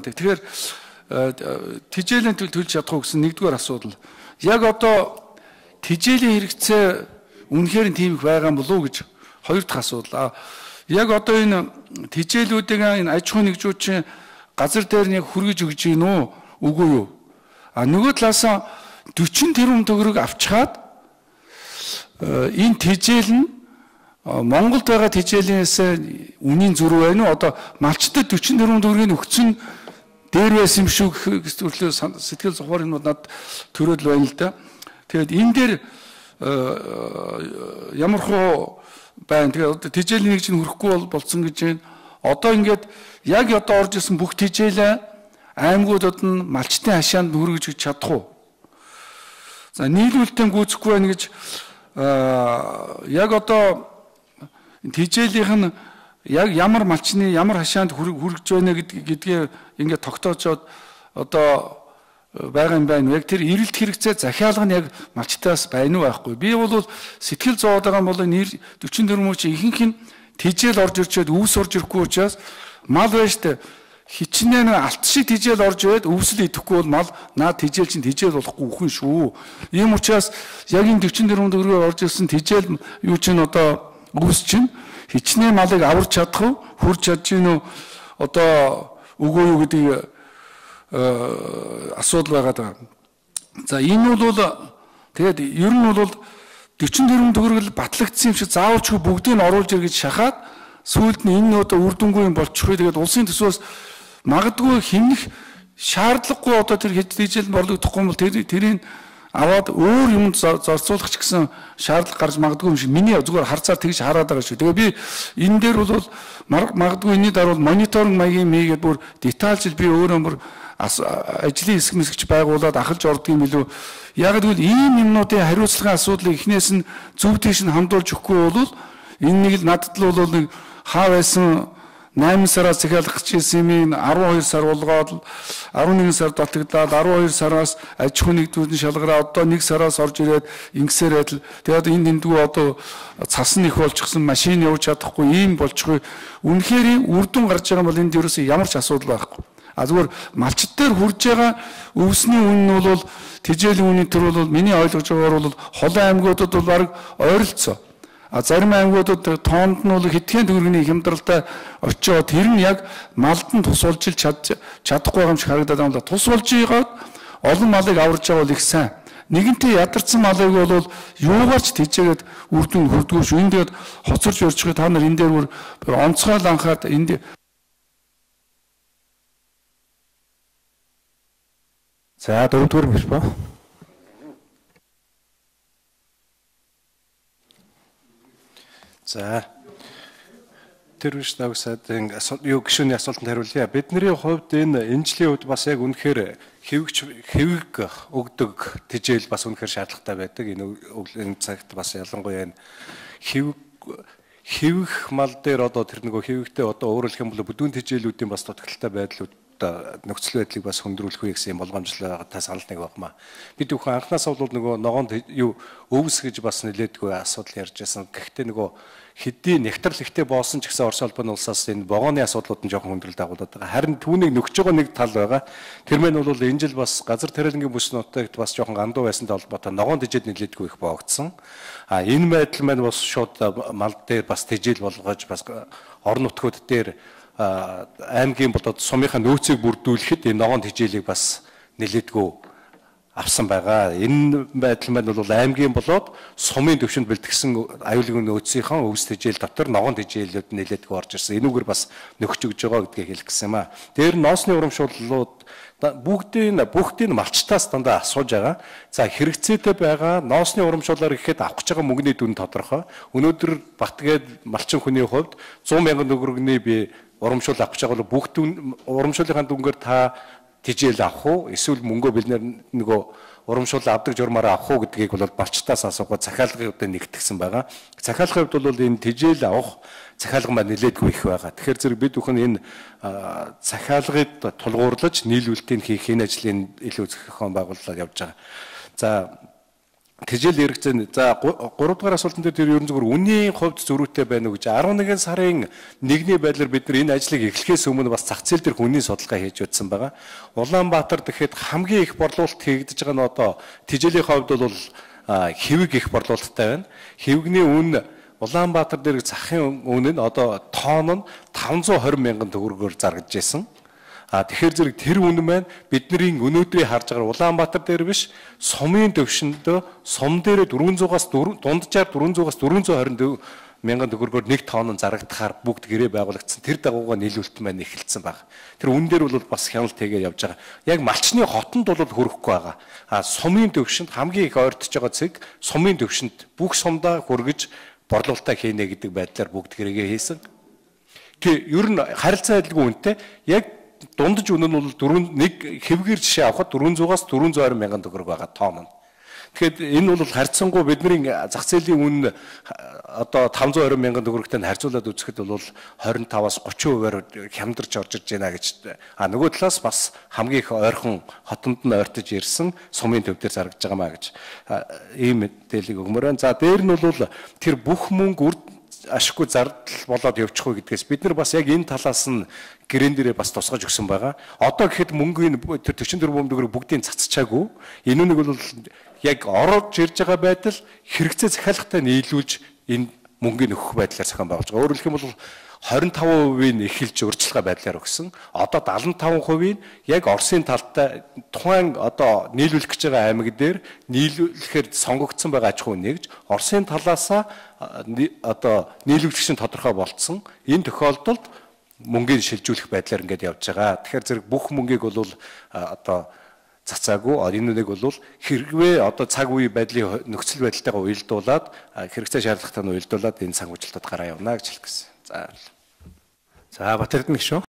байдаг. Тэгэхээр тэжээлийн төлж чадах гэсэн нэгдүгээр асуудал. Яг одоо тэжээлийн хэрэгцээ үнэхээр тийм их байгаа болов уу гэж хоёр дахь асуудал. Яг одоо энэ тэжээлүүдийг энэ аж ахуй нэгжүүчийн газар дээр нэг хүргэж өгч гин үү үгүй юу? Нөгөө талаас 40 тэрбум төгрөг авчгаад энэ тэжээл нь Монголд байгаа тэжээлээс үнийн зөрүү байна уу? Одоо малчтад 40 тэрбум төгрөгийг өгсөн дээр байсан юм шүү гэх төрлөө сэтгэл зовхоор юм надад төрөөл байна л да. Тэгээд энэ дээр ямар хөө байна. Тэгээд одоо тэжээлийн нэг чинь хөрөхгүй болцсон гэж байна. Одоо ингээд яг одоо орж исэн бүх тэжээлээ аймагуудад нь малчтын хашаанд хүргэж чадах уу? За нийлүүлэлтэн гүйцэхгүй байна гэж яг одоо тэжээлийнх нь яг ямар малчны ямар хашаанд хүргэж байна гэдгээ ингээд тогтоочоод одоо байгаа юм байна. Яг тэр эрэлт хэрэгцээ захиалга нь яг малчтаас байна уу байхгүй. Би бол сэтгэл зовоод байгаа бол 40 тэрбум чи ихэнх нь тэжээл орж ирчээд өвс орж ирэхгүй учраас мал байж та хичнээн алт шиг тэжээл орж ирээд өвсөл идэхгүй бол мал наа тэжээл чинь тэжээл болохгүй үхэн шүү. Ийм учраас яг энэ 40 тэрбум төгрөөр орж ирсэн тэжээл юу чинь одоо өвс чинь хичнээн малыг аварч чадах уу, хурж чадж гинөө одоо үгүй юу гэдэг асуудал байгаа даа. За энэ бол тэгээд ер нь бол 40 тэрбум төгрөг батлагдсан юм шиг заавалчгүй бүгдийг нь оруулж ир гэж шахаад сүүлд нь энэ одоо үр дүнгүй юм болчихгүй. Тэгээд улсын төсвөөс магадгүй хэмнэх шаардлагагүй одоо тэр хэдийжэл борлогдохгүй бол тэрийг аваад өөр юмд зорцуулах ч гэсэн шаардлага гарч магадгүй юм шиг миний зүгээр харцаар тэгж хараад байгаа шүү. Тэгээ би энэ дээр бол магадгүй энэний дараа мониторинг маягийн хийгээд бүр детальжил би өөрөө бүр ажлын хэсэг мэсгч байгуулад ахалж ордог юм билүү. Яг гэвэл ийм юмнуудын хариуцлагын асуудлыг эхнээс нь зөв тийш нь хандуулж өгөхгүй бол энэ нэг л надад л бол нэг хаа байсан 8 сараас захиалгах гэсэн юм 12 сар болгоод 11 сар дутагдлаад 12 сараас аж ахуй нэгдүүрийн шалгараа одоо 1 сараас орж ирээд ингэсээрээд тэгээд энэ дэндүү одоо цас нь их болчихсон машин явж чадахгүй ийм болчихгүй. Үнэхээр үр дүн гарч байгаа бол энд ерөөсөө ямар ч асуудал байхгүй. Зүгээр малчт дээр хурж байгаа өвсний үн нь бол тэжээлийн үнийн төр бол миний ойлгож байгаагаар бол холын аймагуудад бол баг ойролцоо. Зарим аймагуудад тоонд нь бол хэдхэн төгрөгийн хямдралтай очиод тэр нь яг малд нь тус болж чадахгүй юм шиг харагдаад байна. Тус болж байгаад олон малыг аварж байгаа бол их сайн. Нэгэнтээ ядарсан малыг бол юугаарч тэжээгээд үр дүн хүрдгүү шүү. Энд тэгээд хоцорж өрчихөө та нар энэ дээр бүр онцгой анхаад энд За дөрөвдүгээр биш ба. За тэр биш нагсаад юу гишүүний асуултанд хариулъя. Бидний хувьд энэ жилийн хувьд бас яг үнэхээр хэвэг өгдөг тэжээл бас үнэхээр шаардлагатай байдаг. Энэ цагт бас ялангуяа энэ хэвэг мал дээр одоо тэр нөгөө хэвэгтэй одоо өөрөлдөх юм бол бүдүүн тэжээлүүдийн бас дутагдaltaй байдлууд нөхцөл байдлыг бас хөндрүүлэх үе гэсэн болгоомжлолтой санал нэг багмаа. Бид бүхэн анхнаас бол нөгөө ногоонд юу өвс гэж бас нэлээдгүй асуудал ярьж байсан. Гэхдээ нөгөө хэдий нектар ихтэй боосон ч гэсэн Орос улбаны улсаас энэ вагоны асуудлууд нь жоохон хөндрөл дагуулдаг байгаа. Харин түүнийг нөхж байгаа нэг тал байгаа. Тэр мэн бол энэ жил бас газар тариалангийн бүс нутагт бас жоохон гандуу байсантай холбоотой ногоон тэжээд нэлээдгүй их боогдсон. Энэ байдал маань бас шууд мал дээр бас тэжээл болгож бас орон нутгууд дээр аймгийн болоод сумынхаа нөөцийг бүрдүүлэхэд энэ ногоон тэжээлийг бас нэлээдгүй авсан байгаа. Энэ байдал маань бол аймгийн болоод сумын төвшөнд бэлтгэсэн аюулгүй нөөцийнхаа өвс тэжээл дотор ногоон тэжээлүүд нэлээдгүй орж ирсэн. Энүүгээр бас нөхж өгж байгаа гэдгийг хэлэх гэсэн юм аа. Дээр нь ноосны урамшууллууд бүгдийг малчтаас дандаа асууж байгаа. За хэрэгцээтэй байгаа ноосны урамшууллаар ихэд авах гэж байгаа мөнгөний дүн тодорхой. Өнөөдөр Батгээд малчин хүний хувьд 100 мянган төгрөгний би урамшуул авах гэж байгаа бол бүх урамшууллынхаа дүнгээр та тэжээл авах уу эсвэл мөнгөө бэлнээр нөгөө урамшуул авдаг журмаараа авах уу гэдгийг бол малчтаас асуугаад захиалгын хувьд нэгтгэсэн байгаа. Захиалгын хувьд бол энэ тэжээл авах захиалга маань нэлээдгүй их байгаа. Тэгэхээр зэрэг бид бүхэн энэ захиалгыг тулгуурлаж нийлүүлэлтийг хийх энэ ажлын илүү зохион байгуулалт явж байгаа. За тэжээл хэрэгцээ за 3 дугаар асуултан дээр тэр ерөн зөвхөн үнийн хувьд зөрүүтэй байна уу гэж 11 сарын 1-ний байдлаар бид нар энэ ажлыг эхлэхээс өмнө бас зах зээл дээр үнийн судалгаа хийж үзсэн байгаа. Улаанбаатар гэхэд хамгийн их борлуулалт хийгдэж байгаа нь одоо тэжээлийн хувьд бол хэвэг их борлуулалттай байна. Хэвгний үн Улаанбаатар дээр захын үн нь одоо тонн нь 520 мянган төгрөгөөр зарагдж байсан. Тэгэхээр зэрэг тэр үнэн маань бидний өнөөдрийг харж байгаа Улаанбаатар дээр биш сумын төвшөндөө сум дээр 400-аас дунджаар 400-аас 420 мянган төгрөгөөр 1 тонн зарагдахаар бүгд гэрээ байгуулагдсан. Тэр дагууга нийлүүлэлт маань эхэлсэн баг. Тэр үнэн дээр бол бас хяналт хийгээ явж байгаа. Яг малчны хотонд бол хүрэхгүй байгаа. Сумын төвшөнд хамгийн их ойртож байгаа цэг сумын төвшөнд бүх сумдаа хүргэж борлуулалтаа хийнэ гэдэг байдлаар бүгд гэрээгээ хийсэн. Тэгээ ер нь харилцан адилгүй үнэтэй яг дундаж үнэ нь бол нэг хэвгээр жишээ авахад 400-аас 420 мянган төгрөг байгаа тонн. Тэгэхээр энэ бол харьцангуй бидний зах зээлийн үн одоо 520 мянган төгрөгтэй харьцуулаад үзэхэд бол 25-аас 30%-аар хямдарч орж ирж байна гэж. Нөгөө талаас бас хамгийн их ойрхон хотонд нь ойртож ирсэн сумын төв дээр зарагдж байгаамаа гэж ийм мэдээллийг өгмөр байна. За дээр нь бол тэр бүх мөнгө ашиггүй зардал болоод явчихгүй гэдгээс бид нар бас яг энэ талаас нь гэрэн дээрээ бас тусгаж өгсөн байгаа. Одоо гэхэд мөнгөний тэр 44 бомб төгрөг бүгдийг цацчаагүй. Энэ нэг бол яг орж ирж байгаа байдал хэрэгцээ захиалгатай нийлүүлж энэ мөнгөний өгөх байдлаар зохион байгуулж байгаа. Өөрөөр хэлбэл 25% нь эхэлж урьдчилгаа байдлаар өгсөн. Одоо 75% нь яг Оросын талтай тухайн одоо нийлүүлэх гэж байгаа аймаг дээр нийлүүлэхээр сонгогдсон байгаа аж ахуй нэгж Оросын талаасаа одоо нийлүүлэгч нь тодорхой болцсон. Энэ тохиолдолд мөнгөний шилжүүлэх байдлаар ингээд явж байгаа. Тэгэхээр зэрэг бүх мөнгийг бол одоо цацаагүй. Энэ нэг бол хэрвээ одоо цаг үе байдлын нөхцөл байдалтайгаа уялдуулаад хэрэгцээ шаардлагатай нь уялдуулаад энэ санхүүжилтад гараа явна гэж хэлэх гэсэн. За Батэрдэн гişүү.